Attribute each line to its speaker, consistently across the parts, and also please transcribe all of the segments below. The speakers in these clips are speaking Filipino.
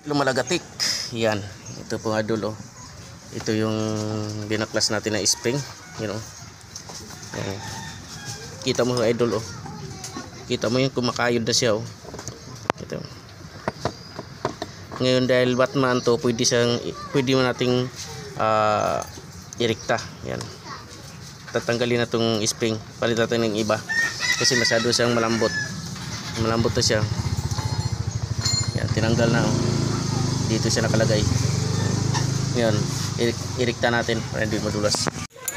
Speaker 1: lumalagatik. Yan, ito po idol, oh. Ito yung binaklas natin na spring, you know. Yan. Kita mo idol, oh. Kita mo yung kumakayod na siya, oh. Ito. Ngayon dahil Batman to, pwede mo nating irikta. Yan. Tatanggalin na tong spring, palitan natin ng iba kasi masyado siyang malambot na siya. Yan, tinanggal na, oh. Dito siya nakalagay. Yan, irikta natin para hindi madulas.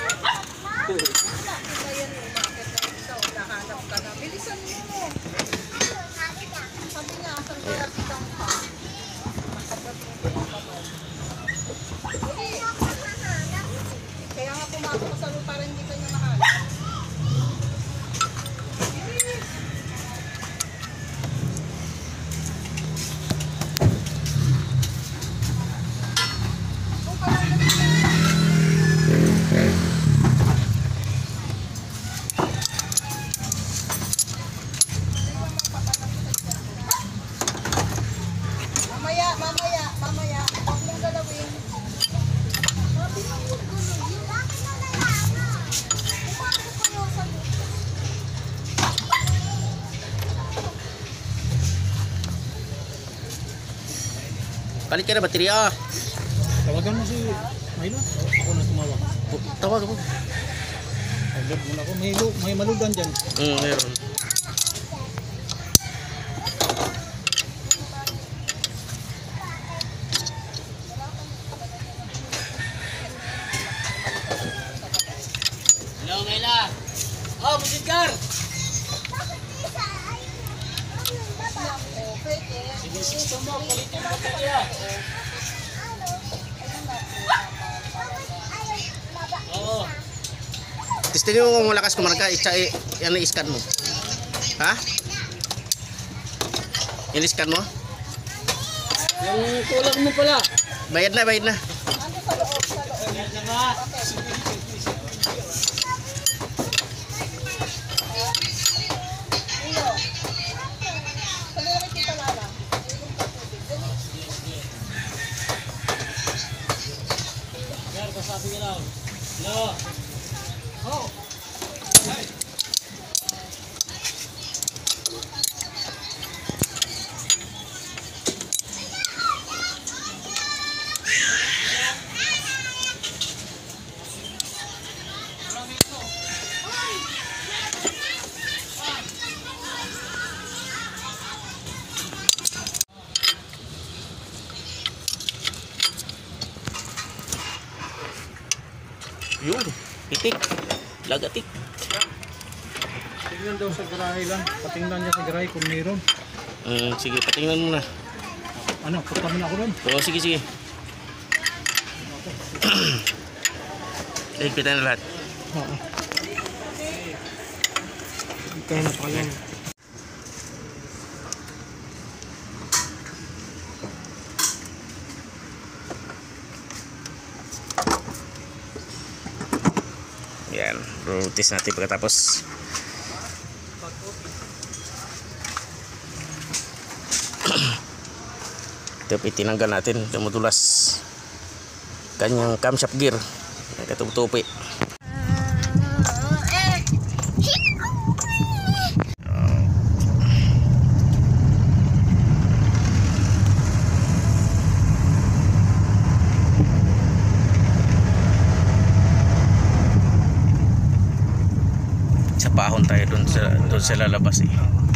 Speaker 2: Kaya nga pumasok sa lupa para hindi kayo mahanap. Mamaya, huwag mong galawin.
Speaker 1: Balik ka na baterya.
Speaker 3: Tawagan mo si Milo. Ako na tumawag.
Speaker 1: Tawag mo.
Speaker 3: Agad muna ako. May maludan dyan.
Speaker 1: Meron.
Speaker 4: Hello, Mela. Oh, Musikar. Sige, mo. Kulitin mo kaya. Oo.
Speaker 1: Testingin mo kung malakas kumarga, yan na iskan mo. Ha? Yan iskan mo?
Speaker 4: Yung kulang mo pala.
Speaker 1: Bayad na.
Speaker 4: Yan na ba? Sabi ka lang. Hello. Oh.
Speaker 1: Yun, itik. Lagatik.
Speaker 3: Tingnan daw sa garahe lang. Patingnan niya sa garahe kung mayroon.
Speaker 1: Sige, patingnan mo na.
Speaker 3: Ano, punta mo na ako doon.
Speaker 1: Oo, sige. Higpitan na lahat.
Speaker 3: Oo. Kaya na pala.
Speaker 1: Yan, rutis natin pagkatapos. Ito itinanggal natin, dumudulas. Kanyang camshaft gear. Katutupi. Sa pahon tayo doon sa lalabas, eh.